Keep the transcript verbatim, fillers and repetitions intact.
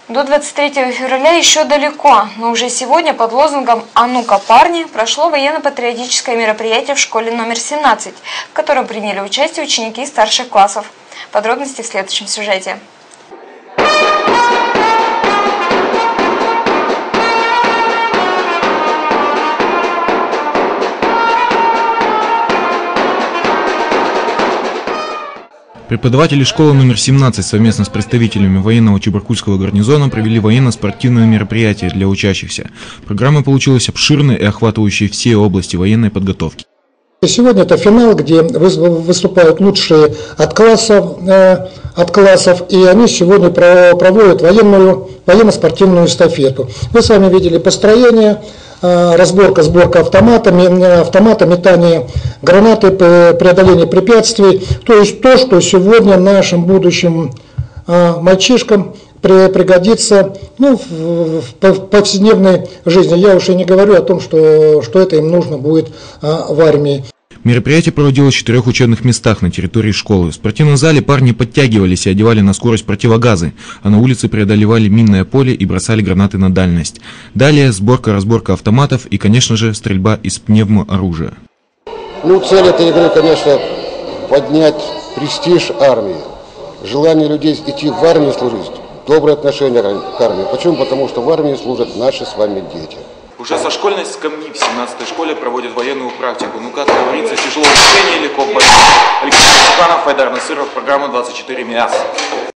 До двадцать третьего февраля еще далеко, но уже сегодня под лозунгом «А ну-ка, парни» прошло военно-патриотическое мероприятие в школе номер семнадцать, в котором приняли участие ученики старших классов. Подробности в следующем сюжете. Преподаватели школы номер семнадцать совместно с представителями военного Чебаркульского гарнизона провели военно-спортивное мероприятие для учащихся. Программа получилась обширной и охватывающей все области военной подготовки. Сегодня это финал, где выступают лучшие от классов, э, от классов, и они сегодня проводят военную, военно-спортивную эстафету. Вы сами видели построение, э, разборка, сборка автоматами, автомата, метание гранаты, преодоление препятствий. То есть то, что сегодня нашим будущим э, мальчишкам пригодится, ну, в, в повседневной жизни. Я уж и не говорю о том, что, что это им нужно будет а, в армии. Мероприятие проводилось в четырех учебных местах на территории школы. В спортивном зале парни подтягивались и одевали на скорость противогазы, а на улице преодолевали минное поле и бросали гранаты на дальность. Далее сборка-разборка автоматов и, конечно же, стрельба из пневмооружия. Ну, цель этой игры, конечно, поднять престиж армии, желание людей идти в армию служить. Доброе отношение к армии. Почему? Потому что в армии служат наши с вами дети. Уже со школьной скамьи в семнадцатой школе проводят военную практику. Ну, как говорится, тяжело в учении, легко в бою. Алексей Суханов, Айдар Насыров, программа двадцать четыре МИАС.